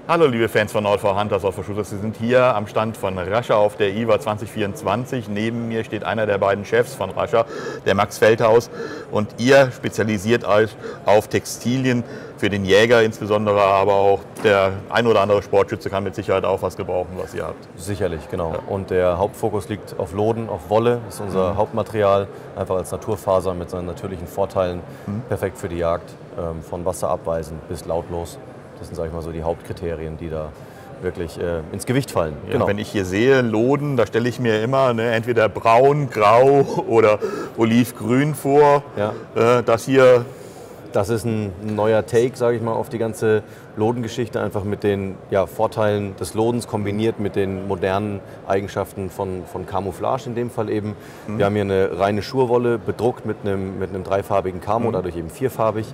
Hallo liebe Fans von All for Hunters, All for Shooters. Wir sind hier am Stand von Rascher auf der IWA 2024. Neben mir steht einer der beiden Chefs von Rascher, der Max Feldhaus. Und ihr spezialisiert euch auf Textilien für den Jäger insbesondere, aber auch der ein oder andere Sportschütze kann mit Sicherheit auch was gebrauchen, was ihr habt. Sicherlich, genau. Ja. Und der Hauptfokus liegt auf Loden, auf Wolle. Das ist unser Hauptmaterial, einfach als Naturfaser mit seinen natürlichen Vorteilen. Perfekt für die Jagd, von wasserabweisend bis lautlos. Das sind, sag ich mal, so die Hauptkriterien, die da wirklich ins Gewicht fallen. Ja, genau. Wenn ich hier sehe Loden, da stelle ich mir immer entweder braun, grau oder olivgrün vor. Ja. Das ist ein neuer Take, sage ich mal, auf die ganze Lodengeschichte, einfach mit den Vorteilen des Lodens kombiniert mit den modernen Eigenschaften von Camouflage in dem Fall eben. Wir haben hier eine reine Schurwolle bedruckt mit einem dreifarbigen Camo, dadurch eben vierfarbig.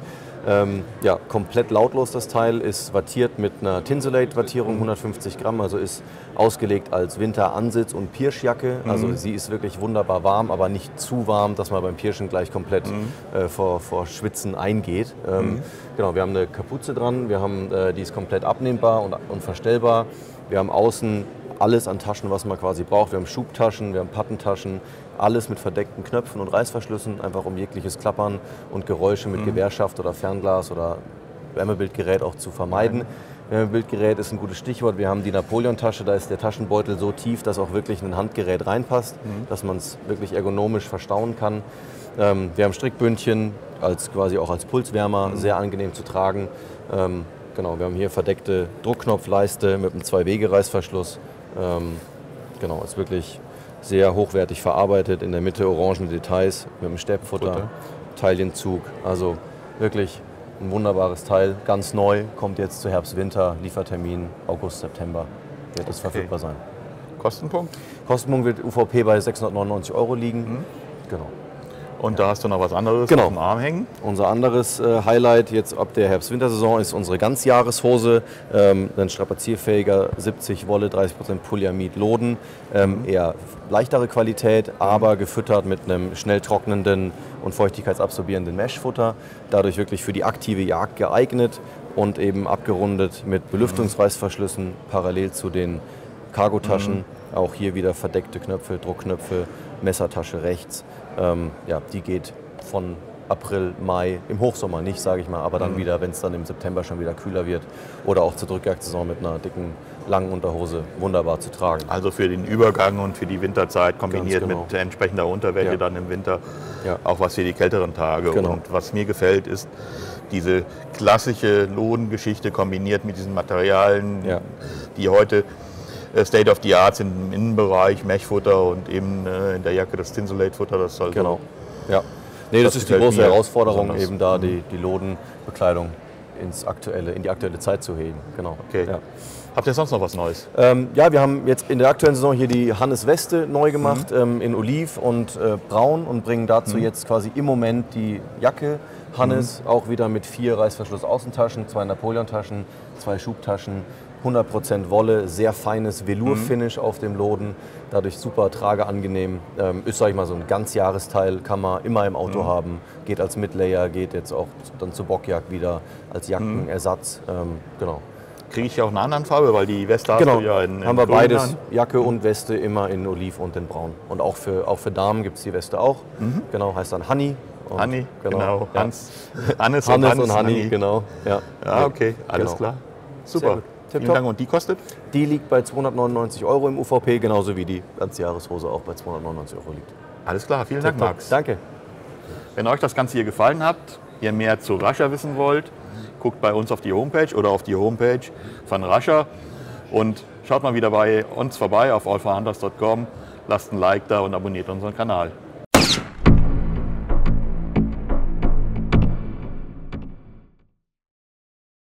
Komplett lautlos das Teil, ist wattiert mit einer Tinsolate-Wattierung, 150 Gramm, also ist ausgelegt als Winteransitz- und Pirschjacke. Also sie ist wirklich wunderbar warm, aber nicht zu warm, dass man beim Pirschen gleich komplett vor Schwitzen eingeht. Genau, wir haben eine Kapuze dran, die ist komplett abnehmbar und verstellbar. Wir haben außen alles an Taschen, was man quasi braucht. Wir haben Schubtaschen, wir haben Pattentaschen, alles mit verdeckten Knöpfen und Reißverschlüssen, einfach um jegliches Klappern und Geräusche mit Gewehrschaft oder Fernglas oder Wärmebildgerät auch zu vermeiden. Wärmebildgerät ist ein gutes Stichwort. Wir haben die Napoleon-Tasche, da ist der Taschenbeutel so tief, dass auch wirklich ein Handgerät reinpasst, dass man es wirklich ergonomisch verstauen kann. Wir haben Strickbündchen, quasi auch als Pulswärmer, sehr angenehm zu tragen. Genau, wir haben hier verdeckte Druckknopfleiste mit einem 2-Wege-Reißverschluss. Genau, ist wirklich sehr hochwertig verarbeitet, in der Mitte orangene Details mit einem Steppfutter, Taillenzug, also wirklich ein wunderbares Teil, ganz neu, kommt jetzt zu Herbst, Winter, Liefertermin August, September wird es verfügbar sein. Kostenpunkt? Kostenpunkt wird UVP bei 699 € liegen, genau. Und da hast du noch was anderes auf dem Arm hängen? Unser anderes Highlight jetzt ab der Herbst-Wintersaison ist unsere Ganzjahreshose. Ein strapazierfähiger 70 Wolle, 30% Polyamid Loden. Eher leichtere Qualität, aber gefüttert mit einem schnell trocknenden und feuchtigkeitsabsorbierenden Meshfutter. Dadurch wirklich für die aktive Jagd geeignet und eben abgerundet mit Belüftungsreißverschlüssen parallel zu den Cargotaschen. Auch hier wieder verdeckte Knöpfe, Druckknöpfe, Messertasche rechts. Die geht von April, Mai, im Hochsommer nicht, sage ich mal, aber dann wieder, wenn es dann im September schon wieder kühler wird oder auch zur Drückjagdsaison mit einer dicken, langen Unterhose wunderbar zu tragen. Also für den Übergang und für die Winterzeit kombiniert mit entsprechender Unterwäsche dann im Winter, auch was für die kälteren Tage. Genau. Und was mir gefällt, ist diese klassische Lodengeschichte kombiniert mit diesen Materialien, die heute State of the Art sind im Innenbereich, Meshfutter und eben in der Jacke das Tinsolate-Futter. Das halt genau. Das ist die große Herausforderung, eben da die Lodenbekleidung in die aktuelle Zeit zu heben. Genau. Okay. Ja. Habt ihr sonst noch was Neues? Wir haben jetzt in der aktuellen Saison hier die Hannes-Weste neu gemacht in Oliv und Braun und bringen dazu jetzt quasi im Moment die Jacke Hannes, auch wieder mit 4 Reißverschluss-Außentaschen, 2 Napoleon-Taschen, 2 Schubtaschen, 100% Wolle, sehr feines Velour-Finish auf dem Loden, dadurch super trageangenehm. Ist, sag ich mal, so ein Ganzjahresteil, kann man immer im Auto haben, geht als Midlayer, geht jetzt auch dann zur Bockjagd wieder als Jackenersatz. Genau. Kriege ich ja auch eine andere Farbe, weil die Weste hast du ja in haben wir beides, Jacke und Weste immer in Oliv und in Braun. Und auch für Damen gibt es die Weste auch, genau, heißt dann Honey. Honey, genau. Hannes und Honey, genau. Ja, okay, alles klar. Super. Vielen Dank. Und die kostet? Die liegt bei 299 € im UVP, genauso wie die Ganzjahreshose auch bei 299 € liegt. Alles klar, vielen Dank, Max. Danke. Wenn euch das Ganze hier gefallen hat, ihr mehr zu Rascher wissen wollt, guckt bei uns auf die Homepage oder auf die Homepage von Rascher und schaut mal wieder bei uns vorbei auf allforhunters.com, lasst ein Like da und abonniert unseren Kanal.